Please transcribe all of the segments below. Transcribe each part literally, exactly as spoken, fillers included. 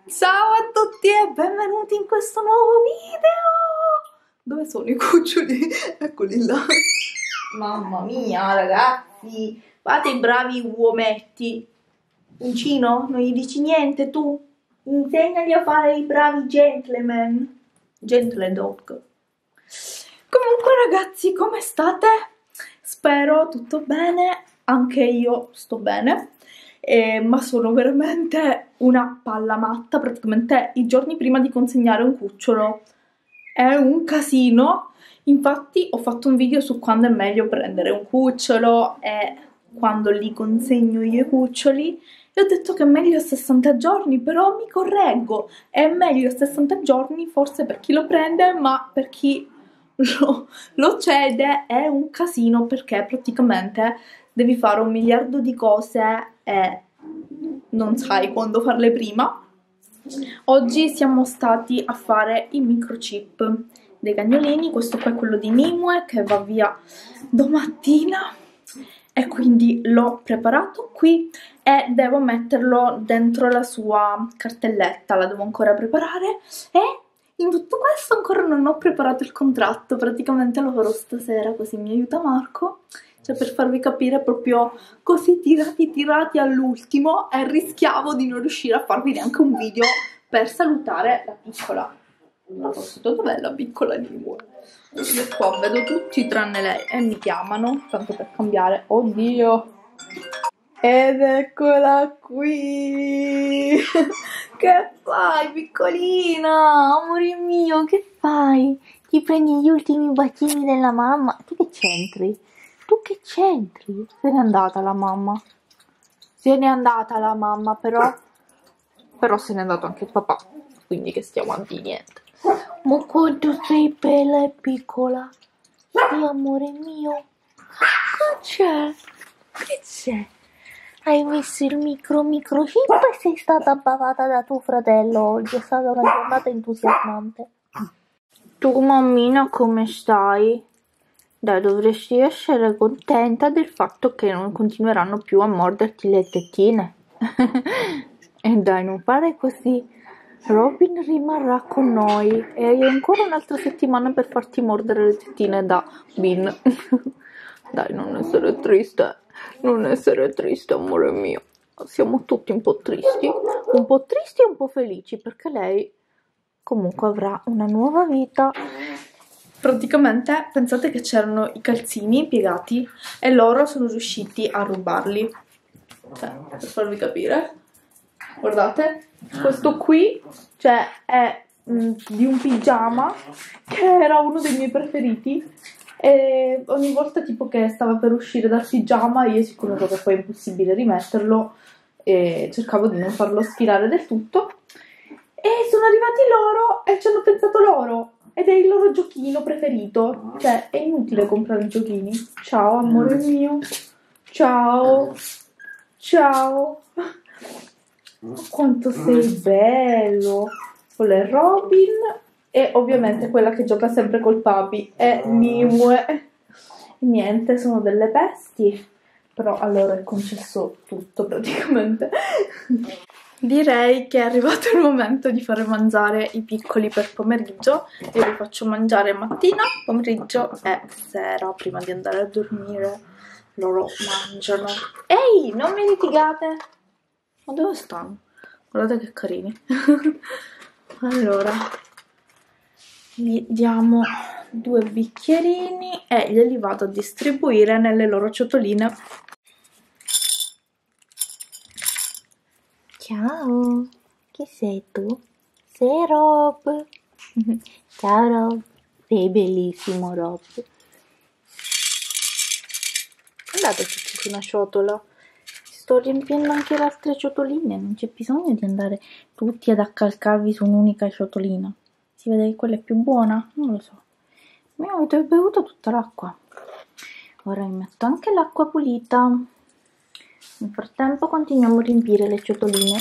Ciao a tutti e benvenuti in questo nuovo video! Dove sono i cuccioli? Eccoli là! Mamma mia ragazzi, fate i bravi uometti. Uncino, non gli dici niente tu? Insegnali a fare i bravi gentleman. Gentle dog. Comunque ragazzi, come state? Spero tutto bene, anche io sto bene. Eh, ma sono veramente una palla matta. Praticamente i giorni prima di consegnare un cucciolo è un casino. Infatti ho fatto un video su quando è meglio prendere un cucciolo e quando li consegno io i cuccioli e ho detto che è meglio sessanta giorni, però mi correggo, è meglio sessanta giorni forse per chi lo prende, ma per chi lo, lo cede è un casino, perché praticamente devi fare un miliardo di cose e non sai quando farle prima. Oggi siamo stati a fare i microchip dei cagnolini. Questo qua è quello di Nimue che va via domattina e quindi l'ho preparato qui e devo metterlo dentro la sua cartelletta, la devo ancora preparare e in tutto questo ancora non ho preparato il contratto, praticamente lo farò stasera, così mi aiuta Marco. Cioè, per farvi capire, proprio così tirati tirati all'ultimo, e rischiavo di non riuscire a farvi neanche un video per salutare la piccola. Ma dov'è la piccola Nimue? Io qua vedo tutti tranne lei e mi chiamano, tanto per cambiare. Oddio! Ed eccola qui! Che fai, piccolina? Amore mio, che fai? Ti prendi gli ultimi bacini della mamma? Tu che c'entri? Tu che c'entri? Se n'è andata la mamma. Se n'è andata la mamma, però... Però se n'è andato anche il papà. Quindi che stiamo a dire niente. Ma quanto sei bella e piccola. Sì, amore mio. Che c'è? Che c'è? Hai messo il micro microchip e sei stata bavata da tuo fratello oggi. È stata una giornata entusiasmante. Tu, mammina, come stai? Dai, dovresti essere contenta del fatto che non continueranno più a morderti le tettine. E dai, non fare così. Robin rimarrà con noi e hai ancora un'altra settimana per farti mordere le tettine da Bin. Dai, non essere triste, non essere triste, amore mio. Siamo tutti un po' tristi, un po' tristi e un po' felici, perché lei comunque avrà una nuova vita. Praticamente pensate che c'erano i calzini piegati e loro sono riusciti a rubarli. Cioè, per farvi capire, guardate, questo qui, cioè, è mh, di un pigiama che era uno dei miei preferiti e ogni volta tipo che stava per uscire dal pigiama io, siccome che poi è impossibile rimetterlo, e cercavo di non farlo sfilare del tutto, e sono arrivati loro e ci hanno pensato loro. Ed è il loro giochino preferito. Cioè, è inutile comprare i giochini. Ciao, amore mio. Ciao. Ciao. Quanto sei bello. Quello è Robin. E ovviamente quella che gioca sempre col papi è Nimue. Niente, sono delle bestie. Però a loro è concesso tutto praticamente. Direi che è arrivato il momento di fare mangiare i piccoli per pomeriggio. Io li faccio mangiare mattina, pomeriggio e sera prima di andare a dormire. Loro mangiano. Ehi, non mi litigate! Ma dove stanno? Guardate che carini. Allora, gli diamo due bicchierini e glieli vado a distribuire nelle loro ciotoline. Ciao, chi sei tu? Sei Rob. Ciao Rob, sei bellissimo Rob. Guardate che c'è su una ciotola. Sto riempiendo anche le altre ciotoline, non c'è bisogno di andare tutti ad accalcarvi su un'unica ciotolina. Si vede che quella è più buona? Non lo so. Mi avete bevuto tutta l'acqua. Ora mi metto anche l'acqua pulita. Nel frattempo continuiamo a riempire le ciotoline.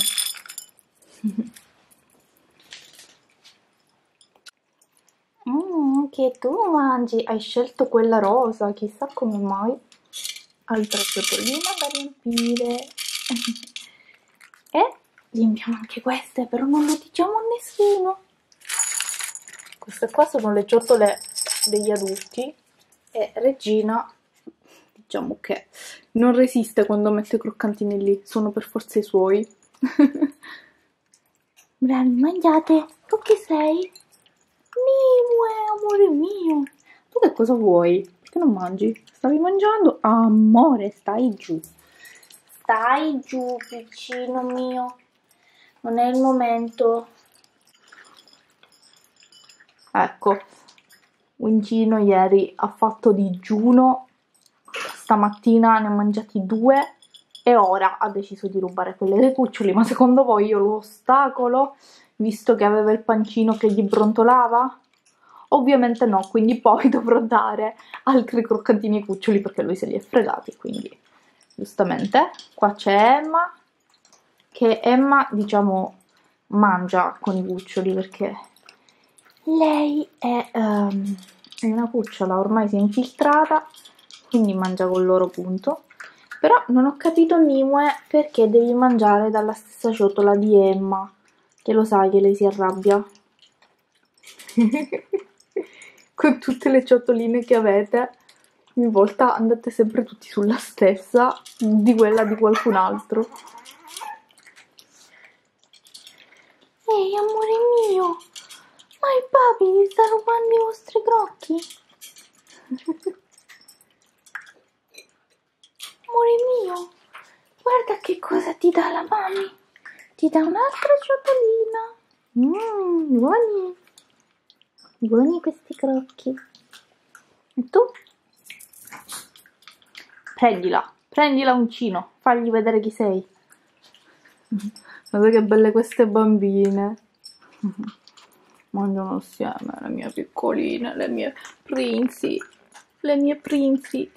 Mm, che tu mangi, hai scelto quella rosa, chissà come mai. Altra ciotolina da riempire. E riempiamo anche queste, però non lo diciamo a nessuno. Queste qua sono le ciotole degli adulti e Regina, diciamo che non resiste quando mette i croccantini lì, sono per forza i suoi. Bravi, mangiate. Tu chi sei? Mimue, amore mio. Tu che cosa vuoi? Perché non mangi? Stavi mangiando? Amore, stai giù. Stai giù, piccino mio. Non è il momento. Ecco, Wincino ieri ha fatto digiuno, stamattina ne ha mangiati due e ora ha deciso di rubare quelle dei cuccioli. Ma secondo voi io lo ostacolo, visto che aveva il pancino che gli brontolava? Ovviamente no, quindi poi dovrò dare altri croccantini ai cuccioli perché lui se li è fregati, quindi giustamente. Qua c'è Emma, che Emma, diciamo, mangia con i cuccioli perché lei è, um, è una cucciola, ormai si è infiltrata, quindi mangia con loro, punto. Però non ho capito, Nimue, perché devi mangiare dalla stessa ciotola di Emma, che lo sai che lei si arrabbia. Con tutte le ciotoline che avete, ogni volta andate sempre tutti sulla stessa, di quella di qualcun altro. Ehi, amore mio, ma il papi vi sta rubando i vostri crocchi? Amore mio, guarda che cosa ti dà la mami. Ti dà un'altra ciotolina. Mmm, buoni. Buoni questi crocchi. E tu? Prendila, prendila uncino, fagli vedere chi sei. Guarda che belle queste bambine. Mangiano assieme, le mie piccoline, le mie princi, le mie princi.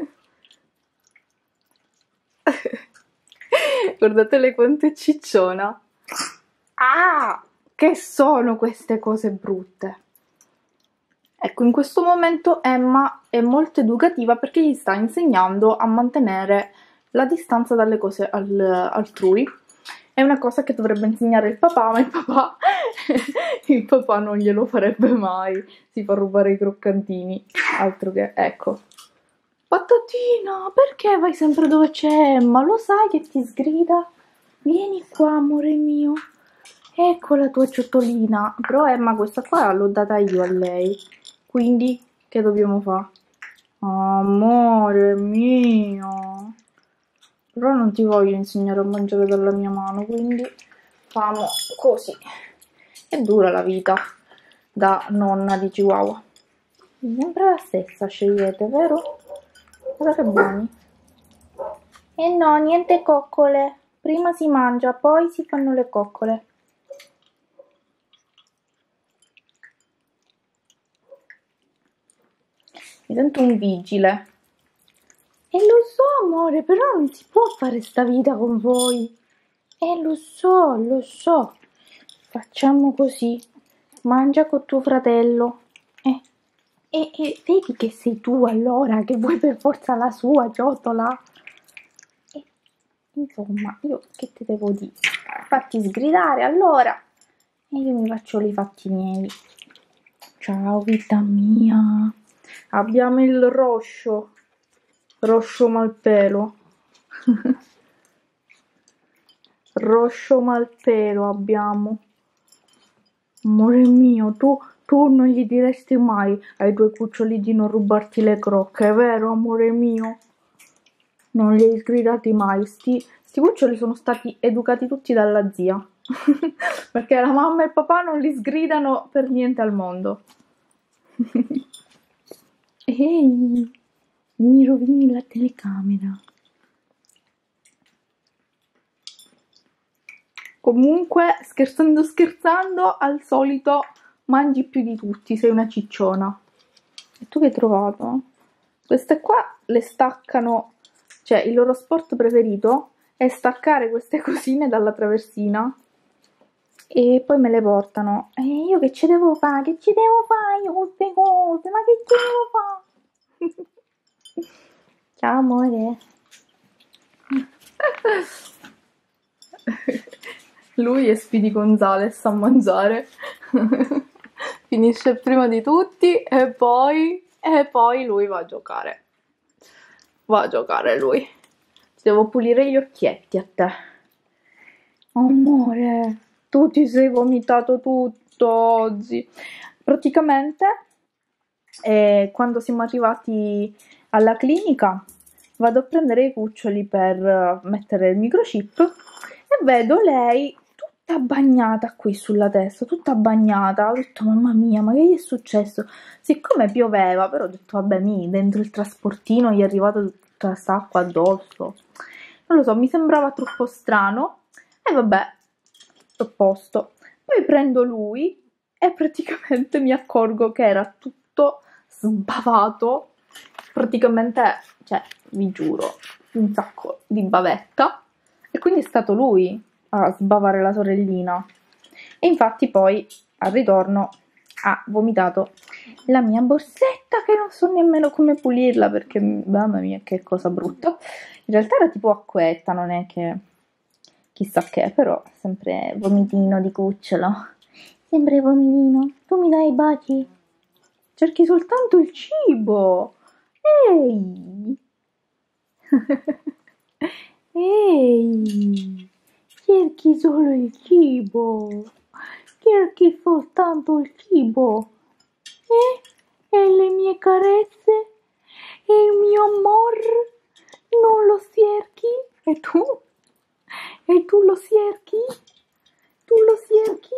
Guardatele quanto è cicciona. Ah, che sono queste cose brutte. Ecco, in questo momento Emma è molto educativa perché gli sta insegnando a mantenere la distanza dalle cose al, altrui. È una cosa che dovrebbe insegnare il papà, ma il papà, il papà non glielo farebbe mai. Si fa rubare i croccantini. Altro che, ecco. Patatina, perché vai sempre dove c'è Emma? Lo sai che ti sgrida? Vieni qua, amore mio. Ecco la tua ciotolina. Però Emma questa qua l'ho data io a lei. Quindi che dobbiamo fare? Amore mio. Però non ti voglio insegnare a mangiare dalla mia mano, quindi famo così. È dura la vita da nonna di Chihuahua. Sempre la stessa scegliete, vero? Guarda che buoni. E no, niente coccole. Prima si mangia, poi si fanno le coccole. Mi sento un vigile. E lo so, amore, però non si può fare sta vita con voi. E lo so, lo so. Facciamo così. Mangia con tuo fratello. Eh. E, e vedi che sei tu allora che vuoi per forza la sua ciotola. E, insomma, io che te devo dire? Fatti sgridare allora. E io mi faccio i fatti miei. Ciao vita mia. Abbiamo il roscio. Roscio malpelo. Roscio malpelo abbiamo. Amore mio, tu, tu non gli diresti mai ai tuoi cuccioli di non rubarti le crocche, vero amore mio? Non li hai sgridati mai. Sti, sti cuccioli sono stati educati tutti dalla zia. Perché la mamma e il papà non li sgridano per niente al mondo. Ehi, mi rovini la telecamera. Comunque, scherzando scherzando, al solito mangi più di tutti, sei una cicciona. E tu che hai trovato? Queste qua le staccano, cioè il loro sport preferito è staccare queste cosine dalla traversina e poi me le portano. E io che ci devo fare? Che ci devo fare io con queste cose? Ma che ci devo fare? Ciao amore. Lui e Speedy Gonzales a mangiare. Finisce prima di tutti e poi, e poi lui va a giocare. Va a giocare lui. Devo pulire gli occhietti a te. Amore, tu ti sei vomitato tutto oggi. Praticamente, eh, quando siamo arrivati alla clinica, vado a prendere i cuccioli per mettere il microchip e vedo lei tutta bagnata qui sulla testa, tutta bagnata. Ho detto, mamma mia, ma che gli è successo? Siccome pioveva, però ho detto, vabbè, mi dentro il trasportino gli è arrivata tutta quest'acqua addosso. Non lo so, mi sembrava troppo strano. E vabbè, a posto. Poi prendo lui e praticamente mi accorgo che era tutto sbavato. Praticamente, cioè, vi giuro, un sacco di bavetta. E quindi è stato lui a sbavare la sorellina. E infatti poi, al ritorno, ha vomitato la mia borsetta, che non so nemmeno come pulirla, perché, mamma mia, che cosa brutta. In realtà era tipo acquetta, non è che chissà che, però sempre vomitino di cucciolo. Sempre vomitino. Tu mi dai i baci? Cerchi soltanto il cibo. Ehi! Ehi! Cerchi solo il cibo. Cerchi soltanto il cibo. Eh? E le mie carezze? E il mio amor? Non lo cerchi? E tu? E tu lo cerchi? Tu lo cerchi?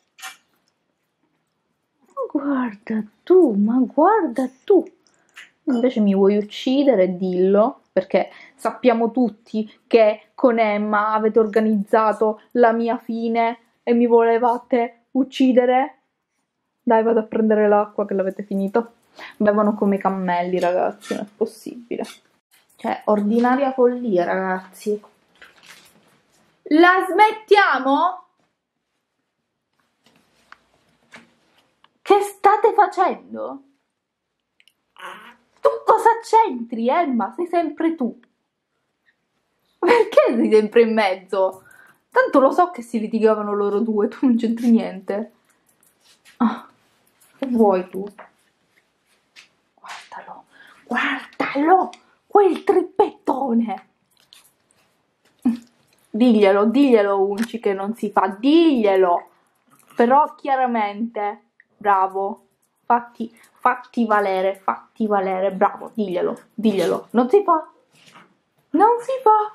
Ma guarda tu, ma guarda tu. Invece mi vuoi uccidere, dillo, perché sappiamo tutti che con Emma avete organizzato la mia fine e mi volevate uccidere. Dai, vado a prendere l'acqua che l'avete finito. Bevono come cammelli, ragazzi, non è possibile. Cioè, ordinaria follia, ragazzi. La smettiamo? Che state facendo? Tu cosa c'entri, Emma? Sei sempre tu. Perché sei sempre in mezzo? Tanto lo so che si litigavano loro due, tu non c'entri niente. Ah, che vuoi tu? Guardalo, guardalo, quel trippettone. Diglielo, diglielo Unci che non si fa, diglielo. Però chiaramente, bravo, fatti, fatti valere, fatti valere, bravo, diglielo, diglielo. Non si fa, non si fa.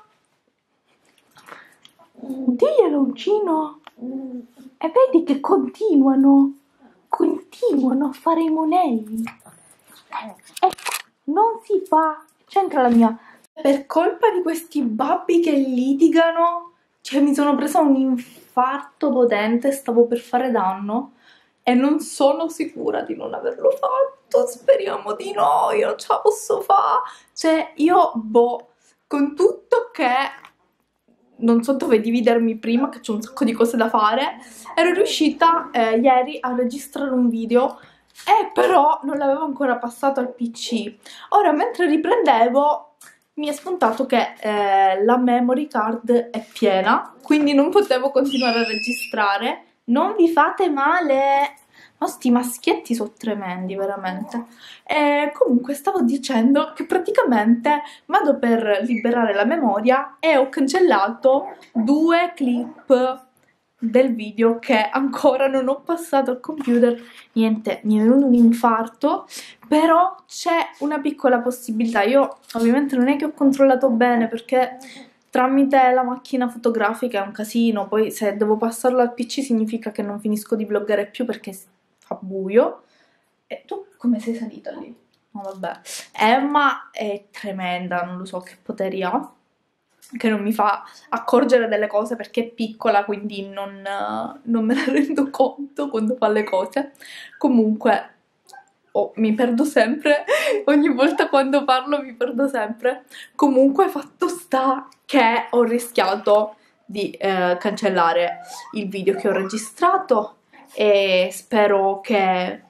Diglielo Uncino. E vedi che continuano, continuano a fare i monelli. Ecco, non si fa. C'entra la mia... Per colpa di questi babbi che litigano, cioè mi sono presa un infarto potente, stavo per fare danno e non sono sicura di non averlo fatto, speriamo di no, io non ce la posso fare. Cioè io, boh, con tutto che non so dove dividermi prima, che c'è un sacco di cose da fare, ero riuscita eh, ieri a registrare un video e però non l'avevo ancora passato al P C. Ora mentre riprendevo mi è spuntato che eh, la memory card è piena, quindi non potevo continuare a registrare. Non vi fate male! Ma sti maschietti sono tremendi, veramente. E comunque stavo dicendo che praticamente vado per liberare la memoria e ho cancellato due clip del video che ancora non ho passato al computer. Niente, mi è venuto un infarto, però c'è una piccola possibilità. Io ovviamente non è che ho controllato bene perché tramite la macchina fotografica è un casino, poi se devo passarlo al P C significa che non finisco di vloggare più perché fa buio. E tu come sei salita lì? No, vabbè. Emma è tremenda, non lo so che poteri ha, che non mi fa accorgere delle cose perché è piccola, quindi non, non me ne rendo conto quando fa le cose. Comunque, oh, mi perdo sempre, ogni volta quando parlo mi perdo sempre. Comunque fatto sta che ho rischiato di eh, cancellare il video che ho registrato e spero che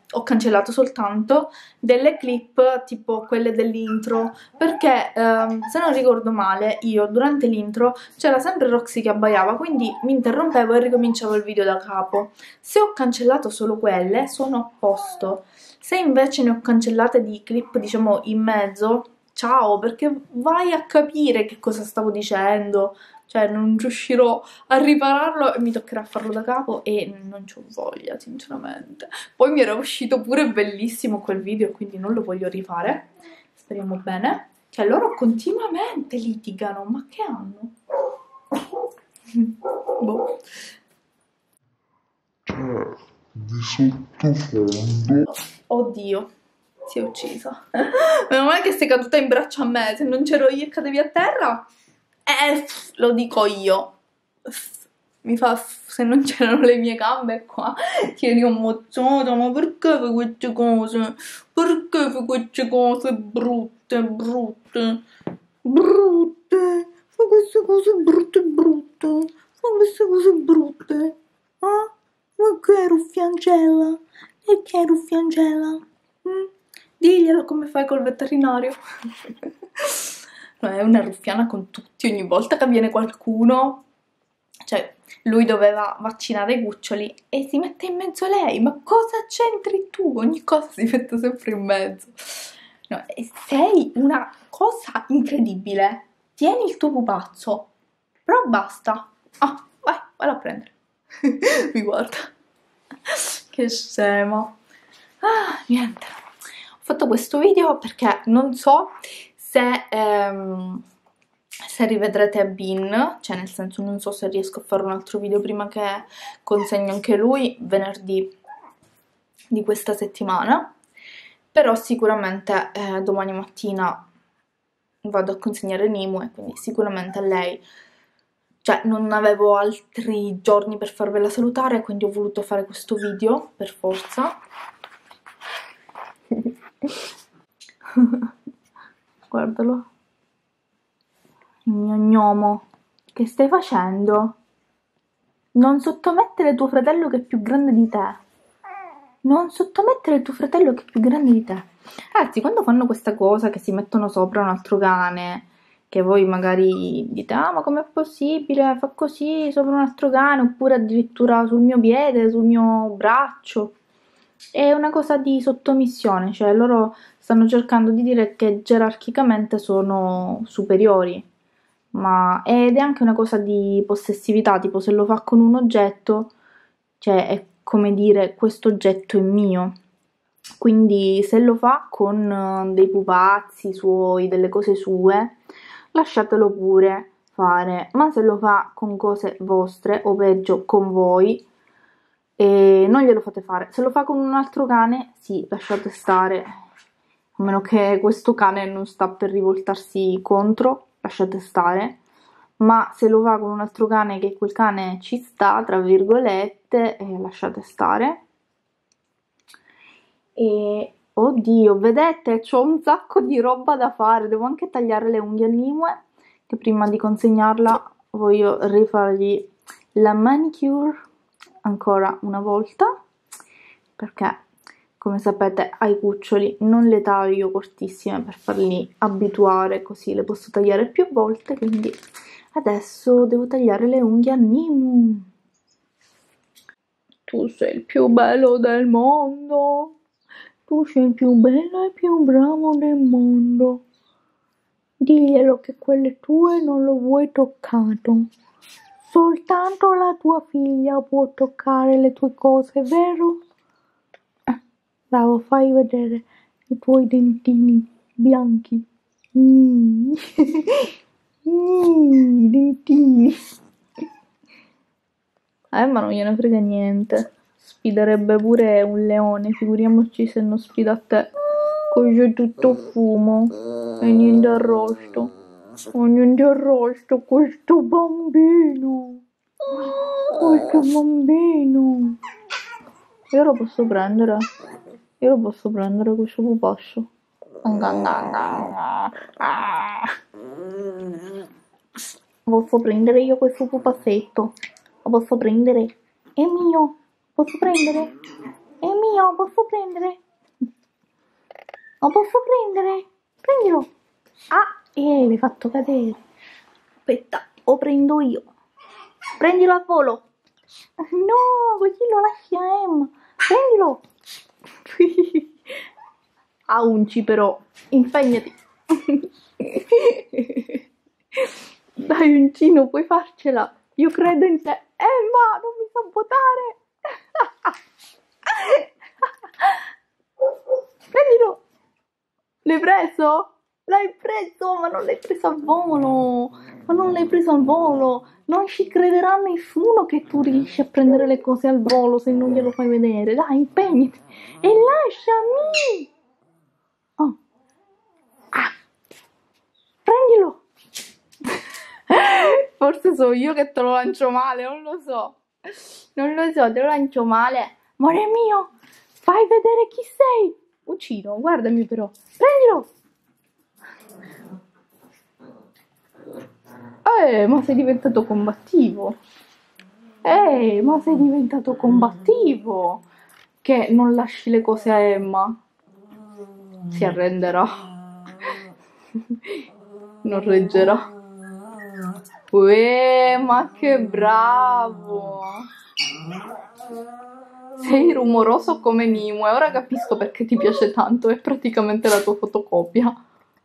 ho cancellato soltanto delle clip tipo quelle dell'intro, perché ehm, se non ricordo male io durante l'intro c'era sempre Roxy che abbaiava, quindi mi interrompevo e ricominciavo il video da capo. Se ho cancellato solo quelle sono a posto, se invece ne ho cancellate di clip diciamo in mezzo, ciao, perché vai a capire che cosa stavo dicendo, cioè non riuscirò a ripararlo e mi toccherà farlo da capo e non c'ho voglia sinceramente. Poi mi era uscito pure bellissimo quel video, quindi non lo voglio rifare, speriamo bene. Cioè loro continuamente litigano, ma che hanno? Boh. Di sottofondo. Oddio, si è uccisa. Meno male che sei caduta in braccio a me, se non c'ero io e cadevi a terra, eh, lo dico io. Mi fa, se non c'erano le mie gambe qua, ti eri ammazzata, ma perché fai queste cose? Perché fai queste cose brutte, brutte, brutte? Fai queste cose brutte, brutte, fai queste cose brutte, ah? Ma che ruffiancella? E che ruffiancella? Mm? Diglielo come fai col veterinario. No, è una ruffiana con tutti, ogni volta che viene qualcuno, cioè lui doveva vaccinare i cuccioli e si mette in mezzo lei, ma cosa c'entri tu? Ogni cosa si mette sempre in mezzo. No, sei una cosa incredibile, tieni il tuo pupazzo, però basta. Ah, vai, vai a prendere. Mi guarda, che scema. Ah, niente, ho fatto questo video perché non so se, ehm, se rivedrete Bin, cioè nel senso non so se riesco a fare un altro video prima che consegno anche lui venerdì di questa settimana, però sicuramente eh, domani mattina vado a consegnare Nimue, quindi sicuramente a lei, cioè non avevo altri giorni per farvela salutare, quindi ho voluto fare questo video per forza. Guardalo, il mio gnomo, che stai facendo? Non sottomettere tuo fratello che è più grande di te. Non sottomettere tuo fratello che è più grande di te. Ragazzi, quando fanno questa cosa che si mettono sopra un altro cane, che voi magari dite, ah ma com'è possibile, fa così sopra un altro cane, oppure addirittura sul mio piede, sul mio braccio, è una cosa di sottomissione, cioè loro stanno cercando di dire che gerarchicamente sono superiori, ma ed è anche una cosa di possessività, tipo se lo fa con un oggetto, cioè è come dire questo oggetto è mio. Quindi se lo fa con dei pupazzi suoi, delle cose sue, lasciatelo pure fare, ma se lo fa con cose vostre o peggio con voi, e non glielo fate fare. Se lo fa con un altro cane, sì, lasciate stare, a meno che questo cane non sta per rivoltarsi contro, lasciate stare. Ma se lo fa con un altro cane che quel cane ci sta, tra virgolette, eh, lasciate stare. E oddio, vedete, c'ho un sacco di roba da fare, devo anche tagliare le unghie a Nimue, che prima di consegnarla voglio rifargli la manicure ancora una volta, perché come sapete ai cuccioli non le taglio cortissime per farli abituare, così le posso tagliare più volte, quindi adesso devo tagliare le unghie a Nimu. Tu sei il più bello del mondo, tu sei il più bello e più bravo del mondo. Diglielo che quelle tue non lo vuoi toccato. Soltanto la tua figlia può toccare le tue cose, vero? Eh, bravo, fai vedere i tuoi dentini bianchi. Mm. Mm, i dentini. Eh, ma non gliene frega niente. Sfiderebbe pure un leone, figuriamoci se non sfida a te. Qui c'è tutto fumo e niente arrosto. Oh, niente arrosto, questo bambino. Questo bambino. Io lo posso prendere. Io lo posso prendere questo pupazzo. Posso prendere io questo pupazzetto? Lo posso prendere? È mio. Posso prendere? È mio, posso prendere? Lo posso prendere? Prendilo. Ah, eh, l'hai fatto cadere. Aspetta, lo prendo io. Prendilo a volo. No, così lo lasci a Emma. Prendilo. Aunci però, impegnati. Dai, Uncino, puoi farcela. Io credo in te. Emma, non mi sabotare. Prendilo. L'hai preso? L'hai preso, ma non l'hai preso al volo. Ma non l'hai preso al volo. Non ci crederà nessuno che tu riesci a prendere le cose al volo se non glielo fai vedere. Dai, impegnati. E lasciami. Oh. Ah. Prendilo. Forse sono io che te lo lancio male, non lo so. Non lo so, te lo lancio male. Amore mio, fai vedere chi sei. Uccino, guardami però. Prendilo. Eh, ma sei diventato combattivo. Eh, ma sei diventato combattivo. Che non lasci le cose a Emma. Si arrenderà. Non reggerà. Uè, ma che bravo. Sei rumoroso come Nimue. Ora capisco perché ti piace tanto. È praticamente la tua fotocopia.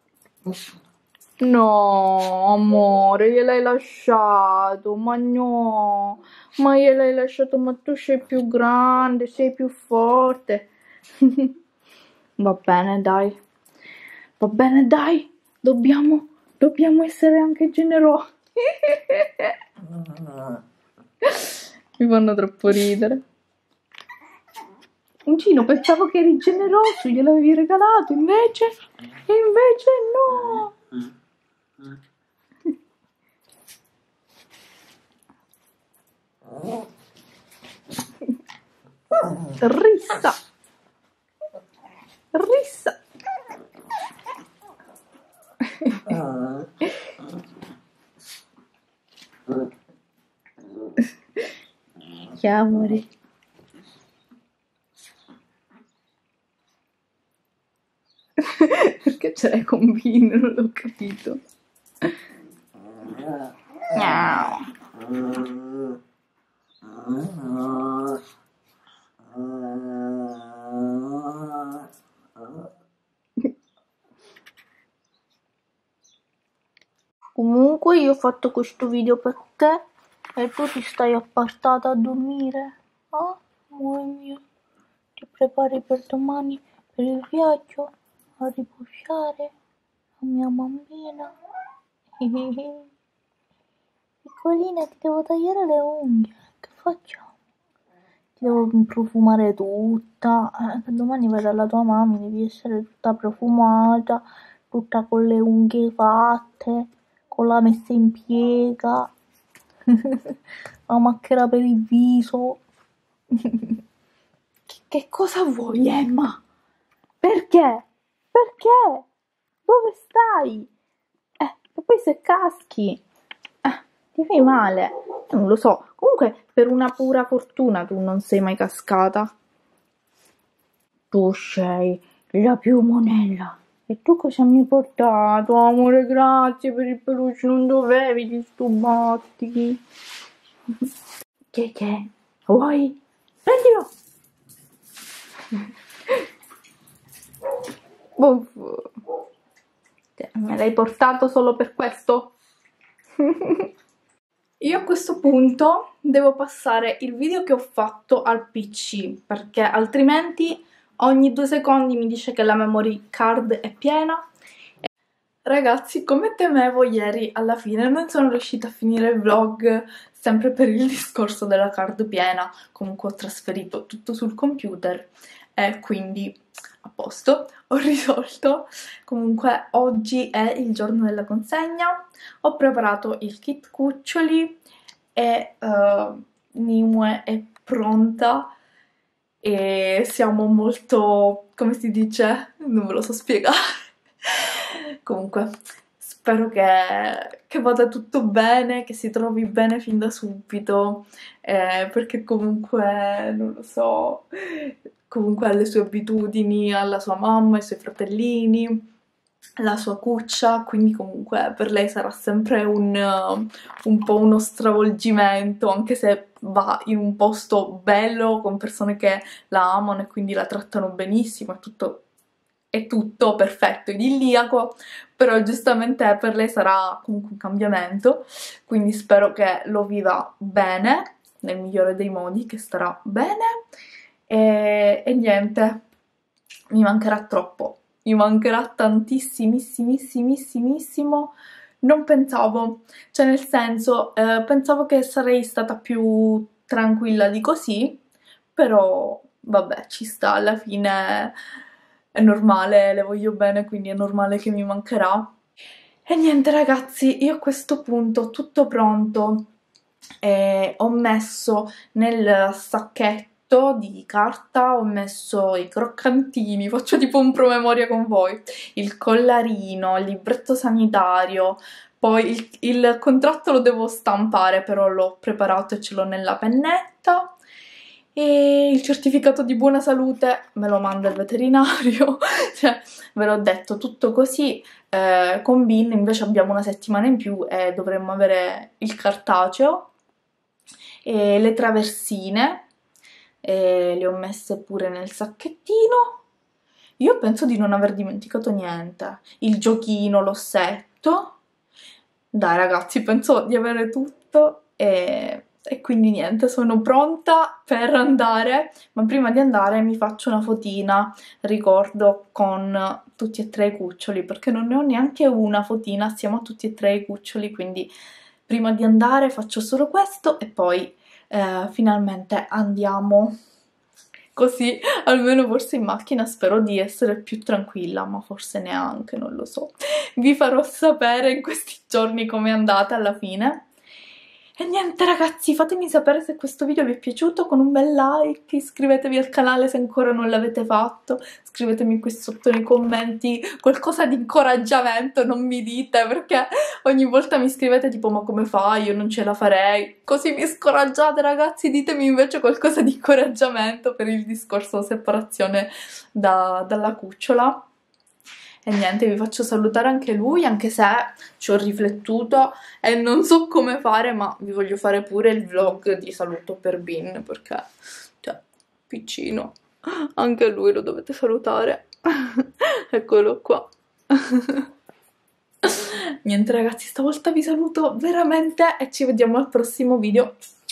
No, amore, gliel'hai lasciato, ma no, ma gliel'hai lasciato, ma tu sei più grande, sei più forte. Va bene, dai, va bene, dai, dobbiamo, dobbiamo essere anche generosi. Mi fanno troppo ridere. Uncino, pensavo che eri generoso, gliel'avevi regalato, invece, e invece no. Rissa, rissa. Che amore. Perché ce l'hai con Bean? Non l'ho capito. Comunque io ho fatto questo video per te e tu ti stai appartata a dormire. Ah, amore mio, ti prepari per domani per il viaggio a riposare la mia bambina. Piccolina, ti devo tagliare le unghie. Che facciamo? Ti devo profumare tutta. Eh, che domani vai dalla tua mamma, devi essere tutta profumata, tutta con le unghie fatte, con la messa in piega, la macchera per il viso. che, che cosa vuoi, Emma? Perché? Perché? Dove stai? Eh, e poi se caschi, eh, ti fai male. Io non lo so. Comunque, per una pura fortuna tu non sei mai cascata. Tu sei la più monella. E tu cosa mi hai portato? Amore, grazie per il peluche, non dovevi disturbarti. Che che? Vuoi? Prendilo! Uff. Me l'hai portato solo per questo? Io a questo punto devo passare il video che ho fatto al P C, perché altrimenti ogni due secondi mi dice che la memory card è piena. E ragazzi, come temevo ieri, alla fine non sono riuscita a finire il vlog, sempre per il discorso della card piena. Comunque ho trasferito tutto sul computer e quindi a posto, ho risolto. Comunque oggi è il giorno della consegna, ho preparato il kit cuccioli e uh, Nimue è pronta e siamo molto, come si dice? Non ve lo so spiegare. Comunque spero che, che vada tutto bene, che si trovi bene fin da subito, eh, perché comunque non lo so, comunque alle sue abitudini, alla sua mamma, ai suoi fratellini, la sua cuccia, quindi comunque per lei sarà sempre un, uh, un po' uno stravolgimento, anche se va in un posto bello con persone che la amano e quindi la trattano benissimo, è tutto, è tutto perfetto, idilliaco, però giustamente per lei sarà comunque un cambiamento, quindi spero che lo viva bene, nel migliore dei modi, che starà bene, e, e niente, mi mancherà troppo. Mi mancherà tantissimissimissimo. Non pensavo, cioè nel senso, eh, pensavo che sarei stata più tranquilla di così, però vabbè, ci sta, alla fine è normale, le voglio bene, quindi è normale che mi mancherà. E niente ragazzi, io a questo punto ho tutto pronto, e ho messo nel sacchetto di carta, ho messo i croccantini, faccio tipo un promemoria con voi, il collarino, il libretto sanitario, poi il, il contratto lo devo stampare, però l'ho preparato e ce l'ho nella pennetta, e il certificato di buona salute me lo manda il veterinario, cioè ve l'ho detto, tutto così. Eh, con Bin invece abbiamo una settimana in più e dovremmo avere il cartaceo, e le traversine, e le ho messe pure nel sacchettino. Io penso di non aver dimenticato niente. Il giochino, l'ossetto. Dai ragazzi, penso di avere tutto, e, e quindi niente, sono pronta per andare, ma prima di andare mi faccio una fotina, ricordo, con tutti e tre i cuccioli, perché non ne ho neanche una fotina, siamo tutti e tre i cuccioli, quindi prima di andare faccio solo questo e poi eh, finalmente andiamo. Così almeno forse in macchina spero di essere più tranquilla, ma forse neanche, non lo so. Vi farò sapere in questi giorni com'è andata alla fine. E niente ragazzi, fatemi sapere se questo video vi è piaciuto con un bel like, iscrivetevi al canale se ancora non l'avete fatto, scrivetemi qui sotto nei commenti qualcosa di incoraggiamento, non mi dite, perché ogni volta mi scrivete tipo ma come fai, io non ce la farei, così mi scoraggiate ragazzi, ditemi invece qualcosa di incoraggiamento per il discorso separazione da, dalla cucciola. E niente, vi faccio salutare anche lui, anche se ci ho riflettuto e non so come fare, ma vi voglio fare pure il vlog di saluto per Bin, perché, cioè, piccino, anche lui lo dovete salutare. Eccolo qua. Niente ragazzi, stavolta vi saluto veramente e ci vediamo al prossimo video.